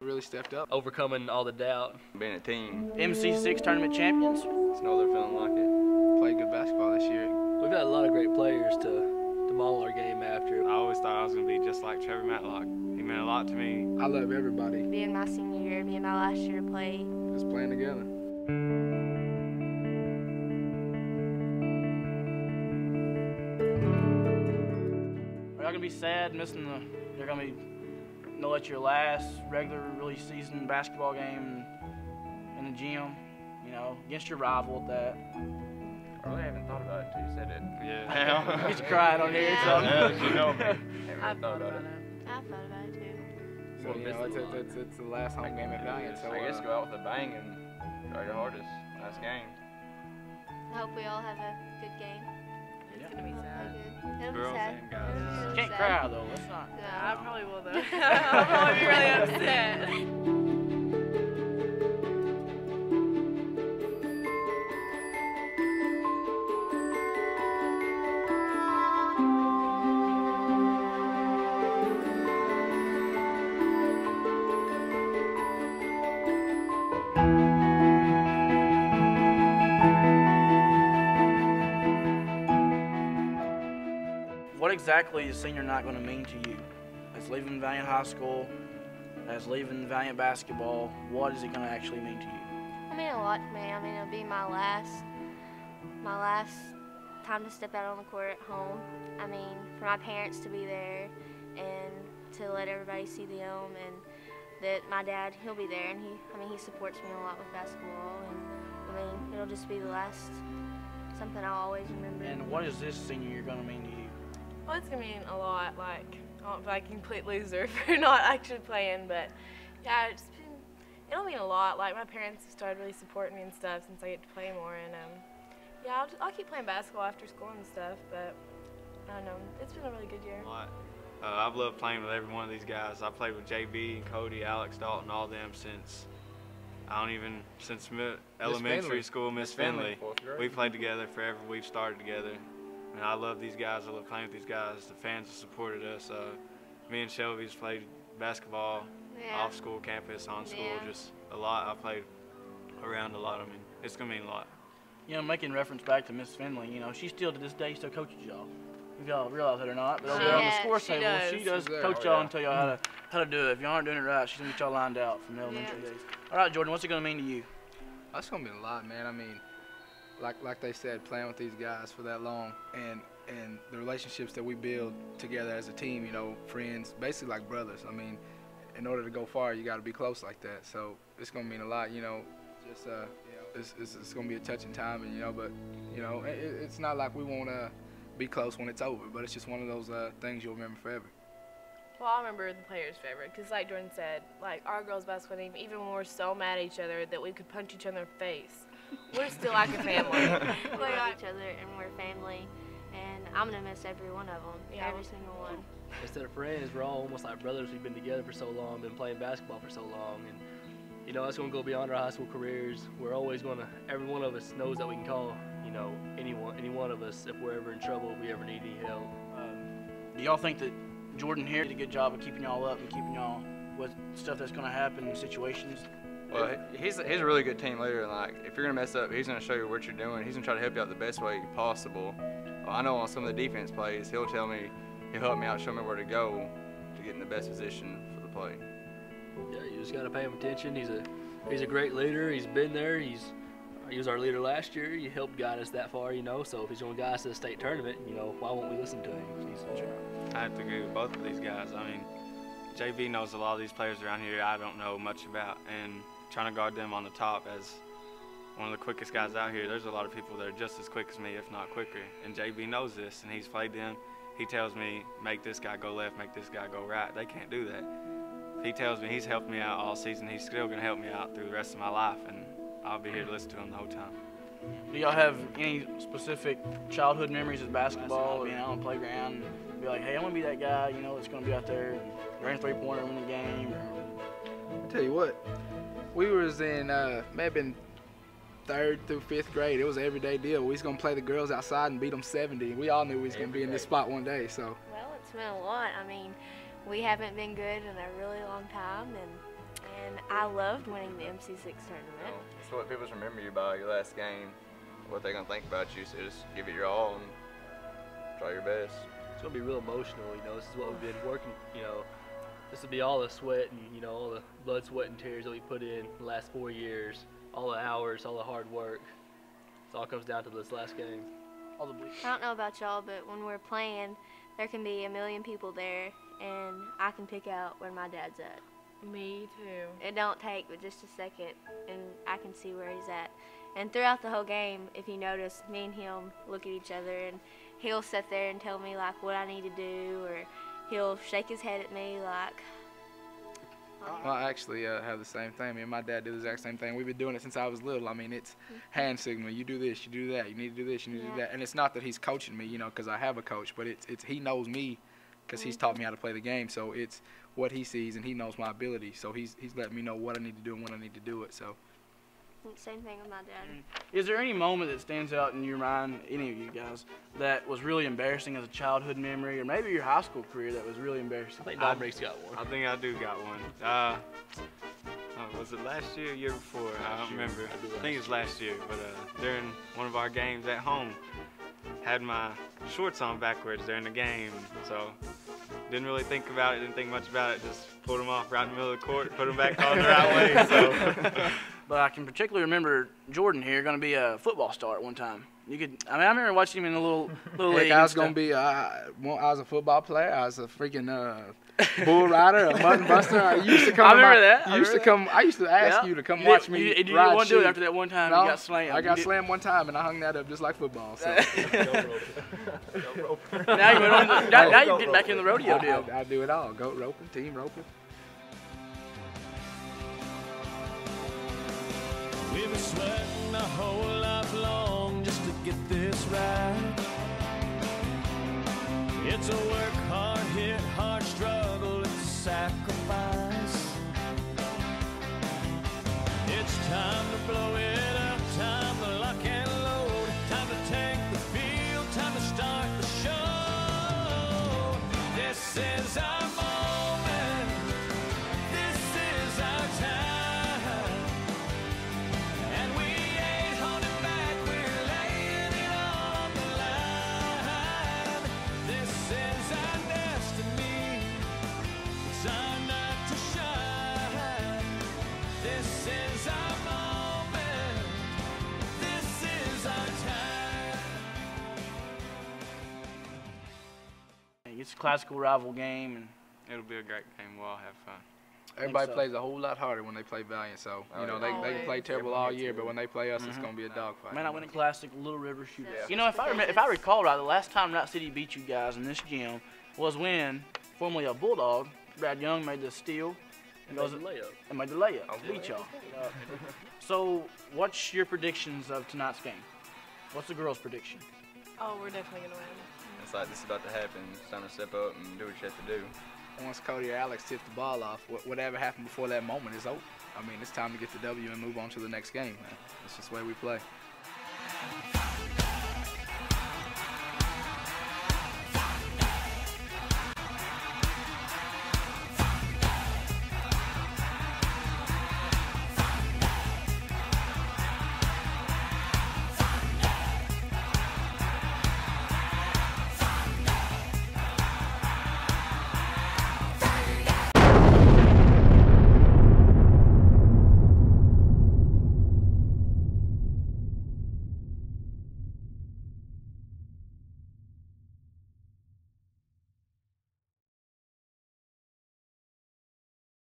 Really stepped up. Overcoming all the doubt. Being a team. MC6 tournament champions. Just know they're feeling like it. Played good basketball this year. We've got a lot of great players to model our game after. I always thought I was going to be just like Trevor Matlock. He meant a lot to me. I love everybody. Being my senior year, being my last year to play. Just playing together. Are y'all going to be sad missing you're going to be, know it's your last regular, really season basketball game in the gym, you know, against your rival at that? I really haven't thought about it until you said it. Yeah. He's crying on here. So. Yeah, you know me. I've thought about it. I've thought about it too. So, you know, it's the last home game at Valiant. So, I guess go out with a bang and try your hardest. Last game. I hope we all have a good game. It's gonna be sad. It'll be Girls sad. and guys. It'll be Can't sad. cry though, let's not. No. I probably will though. I'll probably be really upset. What exactly is senior night going to mean to you? As leaving Valiant High School, as leaving Valiant basketball, what is it going to actually mean to you? I mean a lot to me. I mean it'll be my last time to step out on the court at home. I mean for my parents to be there and to let everybody see them, and that my dad, he'll be there, and he supports me a lot with basketball, and I mean it'll just be the last something I'll always remember. And what is this senior year going to mean to you? Well, it's gonna mean a lot. Like, I don't feel like a complete loser for not actually playing, but yeah, it'll mean a lot. Like, my parents have started really supporting me and stuff since I get to play more, and yeah, I'll keep playing basketball after school and stuff. But I don't know, it's been a really good year. A lot. I've loved playing with every one of these guys. I played with JB, Cody, Alex Dalton, all them since elementary school, Miss Finley. We played together forever. We've started together. And I love these guys. I love playing with these guys. The fans have supported us. Me and Shelby's played basketball off school, campus, on school, just a lot. I played around a lot. I mean, it's going to mean a lot. You know, making reference back to Miss Finley, you know, she still to this day still coaches y'all. If y'all realize it or not, but over there on the score table, she does coach y'all and tell y'all how to do it. If y'all aren't doing it right, she's going to get y'all lined out from the elementary days. All right, Jordan, what's it going to mean to you? That's going to mean a lot, man. I mean, like they said, playing with these guys for that long, and the relationships that we build together as a team, you know, friends, basically like brothers. I mean, in order to go far, you got to be close like that. So it's gonna mean a lot, you know. Just you know, it's gonna be a touching time, and you know, but you know, it's not like we won't be close when it's over, but it's just one of those things you'll remember forever. Well, I remember the players' favorite, because like Jordan said, like our girls' basketball team, even when we're so mad at each other that we could punch each other in the face, we're still like a family. We love each other and we're family, and I'm gonna miss every one of them, every single one. Instead of friends, we're all almost like brothers. We've been together for so long, been playing basketball for so long, and you know, it's gonna go beyond our high school careers. We're always gonna, every one of us knows that we can call, you know, any one of us if we're ever in trouble, if we ever need any help. Do y'all think that Jordan here did a good job of keeping y'all up and keeping y'all with stuff that's gonna happen in situations? Well, he's a really good team leader, and like if you're gonna mess up, he's gonna show you what you're doing. He's gonna try to help you out the best way possible. Well, I know on some of the defense plays, he'll help me out, show me where to go to get in the best position for the play. Yeah, you just gotta pay him attention. He's a great leader. He's been there. He was our leader last year. He helped guide us that far, you know. So if he's gonna guide us to the state tournament, you know, why won't we listen to him? I have to agree with both of these guys. I mean, JB knows a lot of these players around here I don't know much about, and trying to guard them on the top as one of the quickest guys out here, there's a lot of people that are just as quick as me, if not quicker. And JB knows this, and he's played them. He tells me, make this guy go left, make this guy go right. They can't do that. He tells me he's helped me out all season. He's still going to help me out through the rest of my life, and I'll be here to listen to him the whole time. Do y'all have any specific childhood memories of basketball, being out on the playground, and be like, hey, I'm going to be that guy, you know, that's going to be out there, running three-pointer, win the game? I'll tell you what, we was in, may have been 3rd through 5th grade. It was an everyday deal. We was going to play the girls outside and beat them 70. We all knew we was going to be in this spot one day, so. Well, it's been a lot. I mean, we haven't been good in a really long time, and and I loved winning the MC6 tournament. That's what people remember you by, your last game, what they're going to think about you, so just give it your all and try your best. It's going to be real emotional, you know. This is what we've been working, you know. This will be all the sweat and, you know, all the blood, sweat, and tears that we put in the last 4 years, all the hours, all the hard work. It all comes down to this last game. I don't know about y'all, but when we're playing, there can be a million people there, and I can pick out where my dad's at. Me too. It don't take but just a second, and I can see where he's at. And throughout the whole game, if you notice, me and him look at each other, and he'll sit there and tell me like what I need to do, or he'll shake his head at me like. Well, I actually have the same thing. Me and my dad do the exact same thing. We've been doing it since I was little. I mean, it's hand signaling. You do this, you do that. You need to do this, you need to do that. And it's not that he's coaching me, you know, because I have a coach, but it's he knows me because he's taught me how to play the game. So it's what he sees, and he knows my ability. So he's letting me know what I need to do and when I need to do it. So. Same thing with my dad. Is there any moment that stands out in your mind, any of you guys, that was really embarrassing as a childhood memory, or maybe your high school career that was really embarrassing? I think Dominic's got one. I think I do got one. Was it last year or year before? I don't remember. I think it was last year, but during one of our games at home, had my shorts on backwards during the game, so didn't really think about it, didn't think much about it, just pulled them off right in the middle of the court, put them back on the right way. So. But I can particularly remember Jordan here going to be a football star at one time. I remember watching him in the little league. I was gonna be. I was a football player. I was a freaking bull rider, a mutton buster. I used to come. I remember that. I used to ask you to come watch me. You didn't want to do it after that one time. No, you got slammed. I got slammed one time, and I hung that up just like football. So. Now you're getting back in the rodeo deal. I do it all. Goat roping, team roping. We've been sweating a whole lot long just to get this right. It's a work hard, hit hard struggle, it's a sacrifice. It's time to blow it up, time to lock and load, time to take the field, time to start the show. This is our moment, this is our time. It's a classical rival game, and it'll be a great game. We'll all have fun. Everybody plays a whole lot harder when they play Valiant, so you know they can play terrible all year, but when they play us, it's gonna be a dogfight. Man, I win a classic Little River Shootout. Yeah. You know, if I recall right, the last time Route City beat you guys in this gym was when, formerly a Bulldog, Brad Young made the steal and made the layup to beat y'all. So, what's your predictions of tonight's game? What's the girls' prediction? Oh, we're definitely gonna win. It's like this is about to happen. It's time to step up and do what you have to do. Once Cody or Alex tip the ball off, whatever happened before that moment is over. I mean, it's time to get the W and move on to the next game, man. It's just the way we play.